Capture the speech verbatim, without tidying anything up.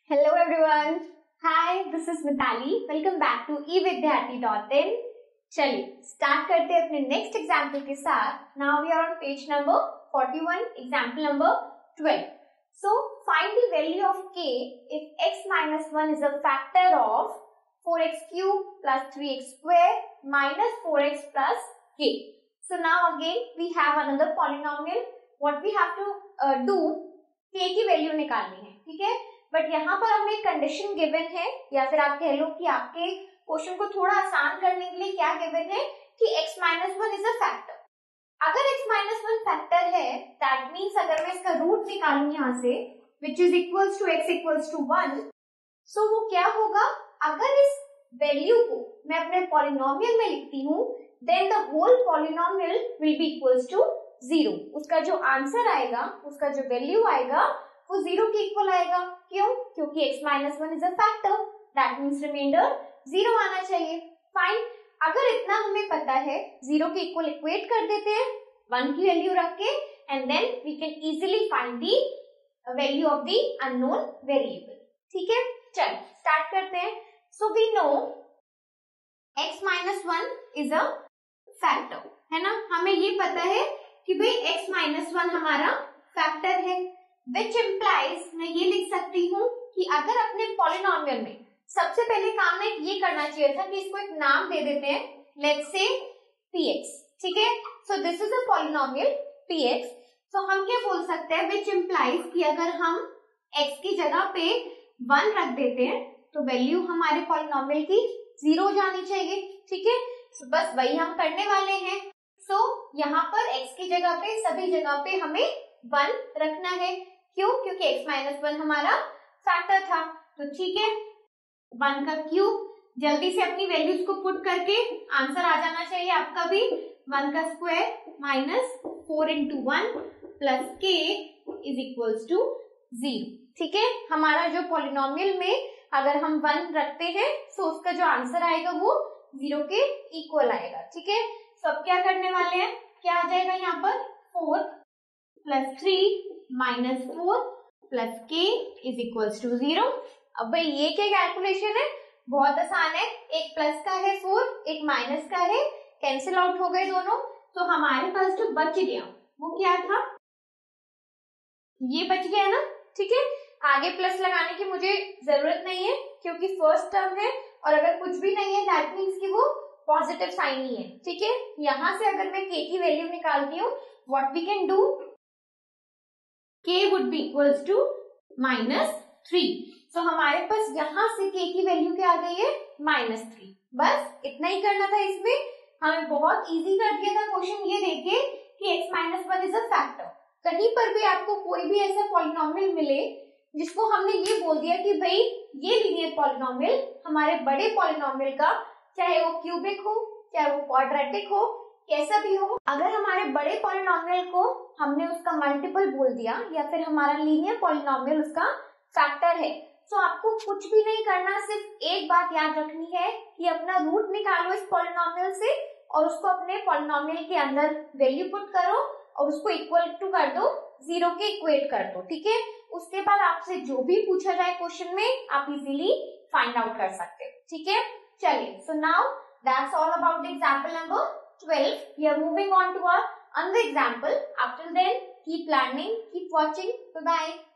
Hello everyone. Hi, this is Mitali. Welcome back to e vidyarthi dot in. चलिए start करते हैं अपने next example के साथ. Now we are on page number forty-one, example number twelve. So find the value of k if x minus one is a factor of four x cube plus three x square minus four x plus k. So now again we have another polynomial. What we have to uh, do, k की वैल्यू निकालनी है, ठीक है. But यहाँ पर हमें condition given है, या फिर आप कह लो कि आपके क्वेश्चन को थोड़ा आसान करने के लिए क्या गिवन है कि x minus one is a factor. अगर x माइनस वन फैक्टर है, दैट मीन्स अगर मैं इसका रूट निकालूं यहाँ से, which is equals to x equals to one, so वो क्या होगा, अगर इस वैल्यू को मैं अपने पॉलिनोमियल में लिखती हूँ, then the whole polynomial will be equals to zero. उसका जो आंसर आएगा, उसका जो वैल्यू आएगा, वो जीरो के इक्वल आएगा. क्यों? क्योंकि x minus one is a factor, that means remainder zero आना चाहिए. फाइन. अगर इतना हमें पता है, जीरो के इक्वल इक्वेट कर देते हैं वन की वैल्यू रख के, and then we can easily find the value of the unknown variable. ठीक है, चलो स्टार्ट करते हैं. So we know x minus one is a factor, है ना. हमें ये पता है कि भाई x माइनस वन हमारा फैक्टर है, which implies मैं ये लिख सकती हूँ कि अगर अपने पॉलिनोमियल में, सबसे पहले काम में ये करना चाहिए था कि इसको एक नाम दे देते हैं, लेट्स से px. ठीक है, so this is a polynomial px. So हम क्या बोल सकते हैं, which implies कि अगर हम x की जगह पे वन रख देते हैं तो वैल्यू हमारे पॉलिनोमियल की जीरो हो जानी चाहिए. ठीक है, so, बस वही हम करने वाले हैं. सो so, यहाँ पर x की जगह पे सभी जगह पे हमें वन रखना है. क्यों? क्योंकि x माइनस वन हमारा फैक्टर था. तो ठीक है, वन का क्यूब, जल्दी से अपनी वैल्यूज को पुट करके आंसर आ जाना चाहिए आपका भी. वन का square minus four into one plus k is equals to zero. ठीक है, हमारा जो पॉलिनोमियल में अगर हम वन रखते हैं तो उसका जो आंसर आएगा वो जीरो के इक्वल आएगा. ठीक है, सब क्या करने वाले हैं, क्या आ जाएगा यहाँ पर, four plus three minus four plus k is equals to zero. अब भाई ये क्या कैलकुलेशन है, बहुत आसान है. एक प्लस का है फोर, एक माइनस का है, कैंसिल आउट हो गए दोनों. तो हमारे पास जो बच गया वो क्या था, ये बच गया ना. ठीक है, आगे प्लस लगाने की मुझे जरूरत नहीं है क्योंकि फर्स्ट टर्म है, और अगर कुछ भी नहीं है दैट मीन्स कि वो पॉजिटिव साइन ही है. ठीक है, यहां से अगर मैं के की वैल्यू निकालती हूँ, what we can do, k would be equals to minus three. So हमारे पास यहाँ से k की वैल्यू क्या आ गई है, माइनस थ्री. बस इतना ही करना था. इसमें हमें बहुत इजी कर दिया था क्वेश्चन ये देखे कि x minus one is a factor. कहीं पर भी आपको कोई भी ऐसा पॉलिनोमियल मिले जिसको हमने ये बोल दिया कि भाई ये लीनियर पॉलिनोमियल हमारे बड़े पॉलिनोमियल का, चाहे वो क्यूबिक हो, चाहे वो क्वाड्रेटिक हो, कैसा भी हो, अगर हमारे बड़े पॉलिनोमियल को हमने उसका मल्टीपल बोल दिया या फिर हमारा लीनियर पॉलिनोमियल उसका फैक्टर है, तो आपको कुछ भी नहीं करना, सिर्फ एक बात याद रखनी है कि अपना रूट निकालो इस पॉलिनोमियल से और उसको अपने पॉलिनोमियल के अंदर वैल्यू पुट करो और उसको इक्वल टू कर दो, जीरो के इक्वेट कर दो. ठीक है, उसके बाद आपसे जो भी पूछा जाए क्वेश्चन में आप इजीली फाइंड आउट कर सकते हो. ठीक है, चलिए. So now that's all about the example number twelve. We are moving on to our another example. Up till then, keep learning, keep watching. Bye bye.